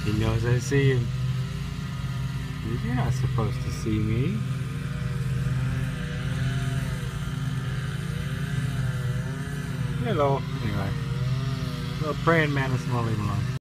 He knows I see him. You're not supposed to see me. Hello. Anyway. Little praying mantis, I'm gonna leave him alone.